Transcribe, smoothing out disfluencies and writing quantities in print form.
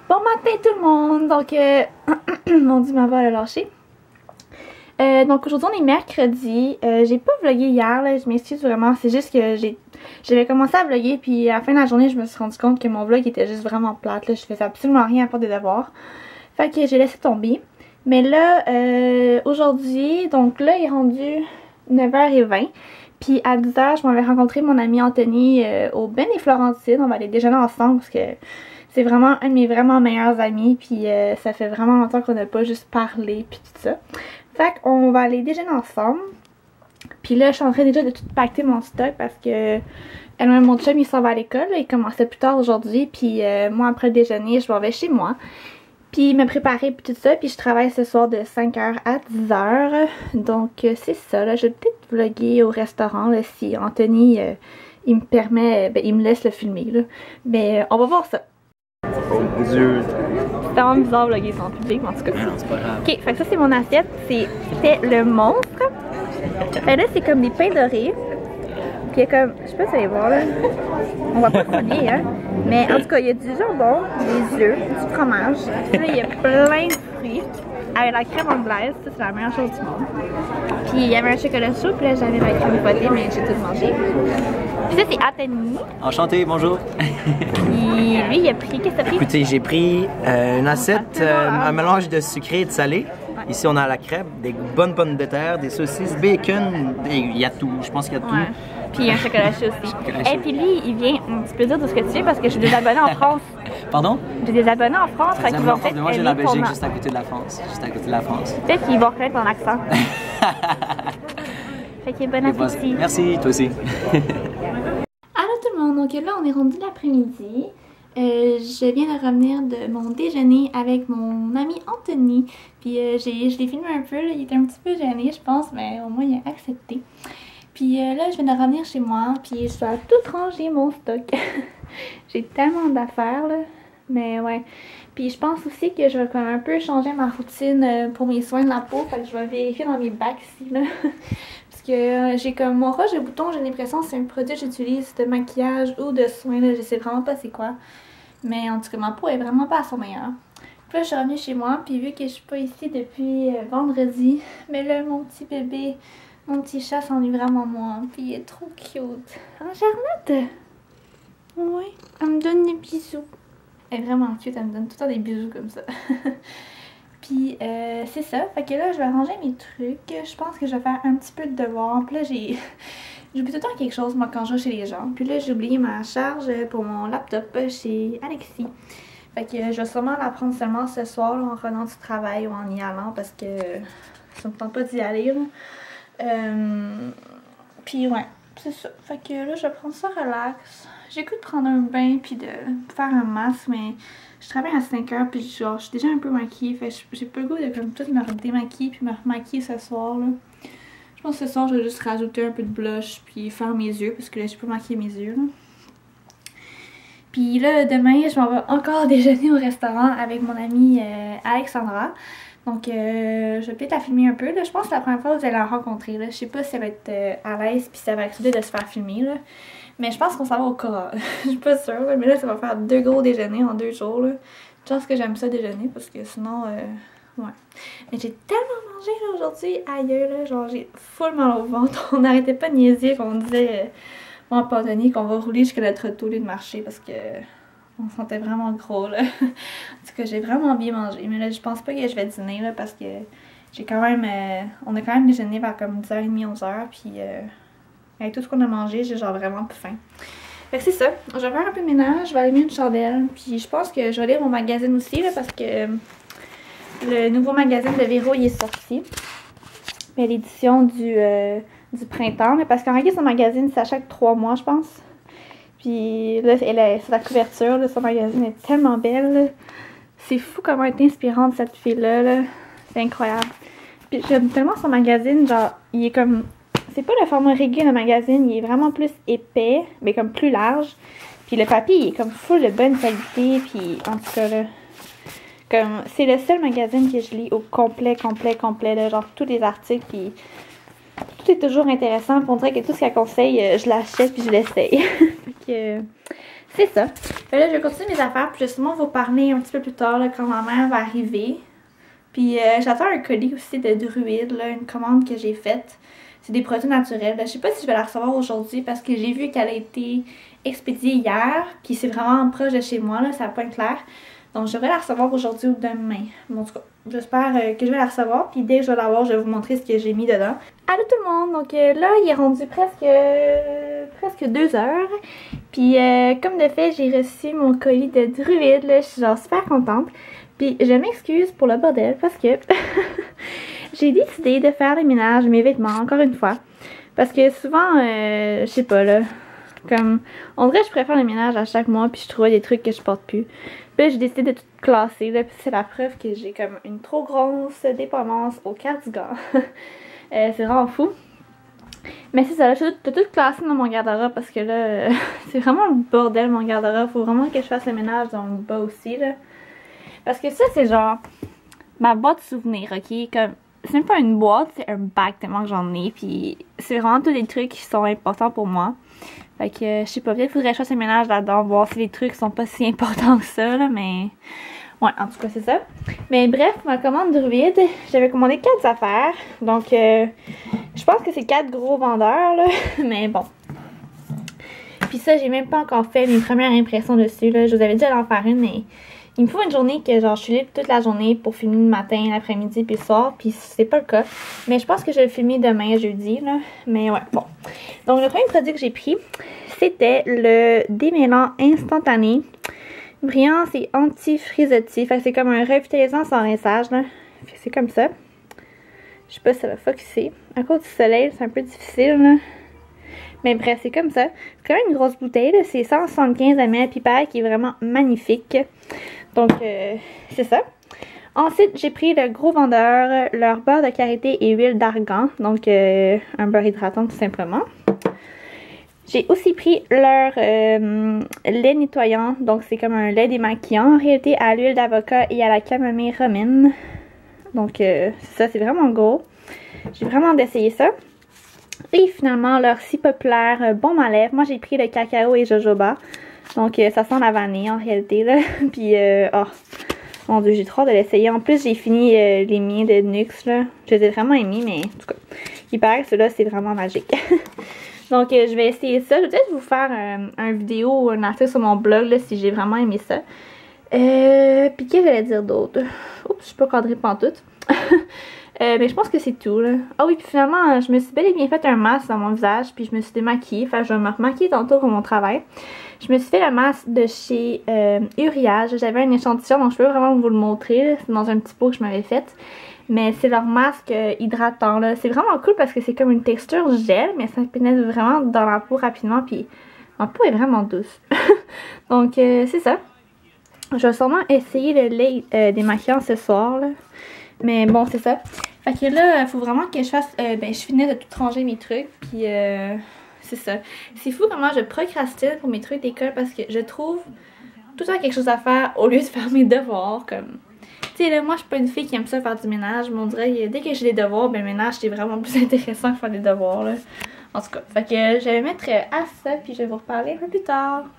Bon matin tout le monde! Donc, mon Dieu, ma voix a lâché. Donc aujourd'hui on est mercredi. J'ai pas vlogué hier, là, je m'excuse vraiment. C'est juste que j'avais commencé à vlogger, puis à la fin de la journée je me suis rendu compte que mon vlog était juste vraiment plate. Là. Je faisais absolument rien à part des devoirs. Fait que j'ai laissé tomber. Mais là, aujourd'hui, donc là il est rendu 9h20. Puis à 10h, je m'avais rencontré mon ami Anthony au Ben et Florentine. On va aller déjeuner ensemble parce que c'est vraiment un de mes vraiment meilleurs amis. Puis ça fait vraiment longtemps qu'on n'a pas juste parlé puis tout ça. Fait qu'on va aller déjeuner ensemble. Puis là, je suis en train déjà de tout pacter mon stock parce que elle-même, mon chum, il s'en va à l'école. Il commençait plus tard aujourd'hui. Puis moi, après le déjeuner, je m'en vais chez moi. Puis me préparer puis tout ça. Puis je travaille ce soir de 5h à 10h. Donc c'est ça. Là, je vais peut-être vlogger au restaurant là, si Anthony, il me permet, il me laisse le filmer. Là. Mais on va voir ça. Oh mon Dieu! C'est vraiment bizarre de vlogger sans public, mais en tout cas. Non, c'est pas grave. Ok, fait que ça c'est mon assiette. C'était le monstre. Fait là c'est comme des pains dorés. Puis il y a comme, je sais pas si vous allez voir là. On va pas fouiller, hein. Mais en tout cas, il y a du jambon, des œufs, du fromage. Puis là, il y a plein de fruits. Avec la crème anglaise, ça c'est la meilleure chose du monde. Puis il y avait un chocolat chaud, puis là j'avais la crème potée, mais j'ai tout mangé. Puis ça c'est Anthony. Enchanté, bonjour! Puis lui il a pris, qu'est-ce que t'as pris? Écoutez, j'ai pris une assiette, un mélange de sucré et de salé. Ouais. Ici on a la crème, des bonnes pommes de terre, des saucisses, bacon, il y a tout, je pense qu'il y a tout. Ouais. Puis il y a un chocolat chaud aussi. Et puis lui, il vient, tu peux dire de ce que tu es parce que j'ai des abonnés en France. Pardon? J'ai des abonnés en France, fait qu'ils vont peut-être moi j'ai la Belgique juste à côté de la France. Juste à côté de la France. Peut-être qu'ils vont reconnaître ton accent. Fait que bon appétit. Merci, toi aussi. Allô tout le monde, donc là on est rendu l'après-midi. Je viens de revenir de mon déjeuner avec mon ami Anthony. Puis je l'ai filmé un peu, là. Il était un petit peu gêné je pense, mais au moins il a accepté. Puis là, je viens de revenir chez moi, puis je dois tout ranger mon stock. J'ai tellement d'affaires, là. Mais ouais. Puis je pense aussi que je vais comme un peu changer ma routine pour mes soins de la peau. Fait que je vais vérifier dans mes bacs ici, là. Parce que j'ai comme mon roche de bouton, j'ai l'impression que c'est un produit que j'utilise de maquillage ou de soins, là. Je sais vraiment pas c'est quoi. Mais en tout cas, ma peau est vraiment pas à son meilleur. Puis là, je suis revenue chez moi, puis vu que je suis pas ici depuis vendredi, mais là, mon petit bébé... Mon petit chat s'ennuie vraiment moi, puis il est trop cute. Hein, Charlotte? Oui, elle me donne des bisous. Elle est vraiment cute, elle me donne tout le temps des bisous comme ça. Puis c'est ça, fait que là je vais ranger mes trucs. Je pense que je vais faire un petit peu de devoir. Puis là j'oublie tout le temps quelque chose moi quand je vais chez les gens. Puis là j'ai oublié ma charge pour mon laptop chez Alexis. Fait que je vais sûrement la prendre seulement ce soir là, en revenant du travail ou en y allant parce que ça me tente pas d'y aller là. Puis ouais, c'est ça. Fait que là, je vais prendre ça relax. J'ai goût de prendre un bain puis de faire un masque, mais je travaille à 5h puis genre, je suis déjà un peu maquillée. Fait que j'ai pas le goût de comme tout me redémaquiller puis me remaquiller ce soir là. Je pense que ce soir, je vais juste rajouter un peu de blush puis faire mes yeux parce que là, j'ai pas maquillé mes yeux là. Puis là, demain, je m'en vais encore déjeuner au restaurant avec mon amie Alexandra. Donc, je vais peut-être la filmer un peu. Là. Je pense que c'est la première fois que vous allez la rencontrer. Là. Je sais pas si elle va être à l'aise puis si elle va accepter de se faire filmer. Là. Mais je pense qu'on s'en va au Cora. Je suis pas sûre. Là. Mais là, ça va faire 2 gros déjeuners en 2 jours. Là. Je pense que j'aime ça déjeuner parce que sinon, ouais. Mais j'ai tellement mangé là aujourd'hui. Aïe, là. Genre, j'ai full mal au ventre. On n'arrêtait pas de niaiser qu'on disait, moi, à Anthony, qu'on va rouler jusqu'à notre auto au lieu de marcher parce que... On se sentait vraiment gros là. En tout cas, j'ai vraiment bien mangé. Mais là, je pense pas que je vais dîner là parce que j'ai quand même... on a quand même déjeuné vers comme 10h30, 11h. Puis avec tout ce qu'on a mangé, j'ai genre vraiment plus faim. Fait que c'est ça. Je vais faire un peu de ménage, je vais allumer une chandelle. Puis je pense que je vais lire mon magazine aussi là parce que le nouveau magazine de Véro il est sorti. Mais l'édition du printemps. Là, parce qu'en réalité, son magazine, c'est à chaque 3 mois, je pense. Puis là, c'est la couverture de son magazine est tellement belle. C'est fou comment elle est inspirante cette fille-là. -là. C'est incroyable. Puis j'aime tellement son magazine, genre, il est comme... C'est pas le format régulier de magazine, il est vraiment plus épais, mais comme plus large. Puis le papier, il est comme full de bonne qualité, puis en tout cas là... Comme, c'est le seul magazine que je lis au complet, là, genre tous les articles, puis... Tout est toujours intéressant, puis on dirait que tout ce qu'elle conseille, je l'achète puis je l'essaye. c'est ça. Là, je vais continuer mes affaires, puis justement vous parler un petit peu plus tard là, quand ma mère va arriver. Puis j'attends un colis aussi de druide, là, une commande que j'ai faite. C'est des produits naturels. Là. Je sais pas si je vais la recevoir aujourd'hui parce que j'ai vu qu'elle a été expédiée hier. Puis c'est vraiment proche de chez moi, là, c'est à Pointe-Claire. Donc je devrais la recevoir aujourd'hui ou demain. Bon, en tout cas, j'espère que je vais la recevoir. Puis dès que je vais l'avoir, je vais vous montrer ce que j'ai mis dedans. Allô tout le monde! Donc là, il est rendu presque 2 heures. Puis comme de fait, j'ai reçu mon colis de druide. Là. Je suis genre super contente. Puis je m'excuse pour le bordel parce que j'ai décidé de faire le ménage de mes vêtements encore une fois. Parce que souvent, je sais pas là, comme on dirait que je préfère le ménage à chaque mois puis je trouvais des trucs que je porte plus. Puis là, j'ai décidé de tout classer là, puis c'est la preuve que j'ai comme une trop grosse dépendance au cardigan. C'est vraiment fou. Mais c'est ça, là, j'ai tout classé dans mon garde-robe parce que là, c'est vraiment le bordel mon garde-robe. Faut vraiment que je fasse le ménage dans le bas aussi là. Parce que ça, c'est genre ma boîte souvenir, ok? Comme, c'est même pas une boîte, c'est un bac tellement que j'en ai. Puis c'est vraiment tous les trucs qui sont importants pour moi. Fait que, je sais pas, peut-être faudrait que je fasse un ménage là-dedans, voir si les trucs sont pas si importants que ça, là, mais... Ouais, en tout cas, c'est ça. Mais bref, ma commande druide, j'avais commandé 4 affaires. Donc, je pense que c'est 4 gros vendeurs, là. Mais bon. Puis ça, j'ai même pas encore fait mes premières impressions dessus, là. Je vous avais dit d'en faire une, mais... Il me faut une journée que genre je suis libre toute la journée pour filmer le matin, l'après-midi puis le soir. Puis c'est pas le cas. Mais je pense que je vais le filmer demain, jeudi. Là. Mais ouais, bon. Donc le premier produit que j'ai pris, c'était le démêlant instantané. Brillant, c'est anti-frisottis. Fait que c'est comme un revitalisant sans rinçage. Là. C'est comme ça. Je sais pas si ça va focuser. À cause du soleil, c'est un peu difficile. Là. Mais bref, c'est comme ça. C'est quand même une grosse bouteille. C'est 175 ml pipette qui est vraiment magnifique. Donc, c'est ça. Ensuite, j'ai pris le gros vendeur, leur beurre de karité et huile d'argan. Donc, un beurre hydratant tout simplement. J'ai aussi pris leur lait nettoyant. Donc, c'est comme un lait démaquillant en réalité à l'huile d'avocat et à la camomille romaine. Donc, c'est ça, c'est vraiment gros. J'ai vraiment hâte d'essayer ça. Et finalement, leur si populaire baume à lèvres. Moi, j'ai pris le cacao et jojoba. Donc, ça sent la vanille en réalité, là. Puis, oh, mon Dieu, j'ai trop hâte de l'essayer. En plus, j'ai fini les miens de Nux, là. Je les ai vraiment aimés, mais en tout cas, il paraît que ceux-là, c'est vraiment magique. Donc, je vais essayer ça. Je vais peut-être vous faire un vidéo ou un article sur mon blog, là, si j'ai vraiment aimé ça. Puis, qu'est-ce que j'allais dire d'autre? Oups, je suis pas cadrée pantoute. Mais je pense que c'est tout là. Ah oui, puis finalement, je me suis bel et bien fait un masque dans mon visage. Puis je me suis démaquillée. Enfin, je vais me remaquiller tantôt pour mon travail. Je me suis fait le masque de chez Uriage. J'avais un échantillon, donc je peux vraiment vous le montrer. C'est dans un petit pot que je m'avais fait. Mais c'est leur masque hydratant là. C'est vraiment cool parce que c'est comme une texture gel. Mais ça pénètre vraiment dans la peau rapidement. Puis ma peau est vraiment douce. Donc c'est ça. Je vais sûrement essayer le lait démaquillant ce soir là. Mais bon, c'est ça. Fait que là, il faut vraiment que je fasse... je finis de tout ranger mes trucs. Puis, c'est ça. C'est fou comment je procrastine pour mes trucs d'école parce que je trouve tout le temps quelque chose à faire au lieu de faire mes devoirs. Comme, tu sais, là, moi, je suis pas une fille qui aime ça faire du ménage. Mais on dirait que dès que j'ai des devoirs, ben, le ménage, c'est vraiment plus intéressant que faire des devoirs, là. En tout cas, fait que je vais mettre à ça. Puis, je vais vous reparler un peu plus tard.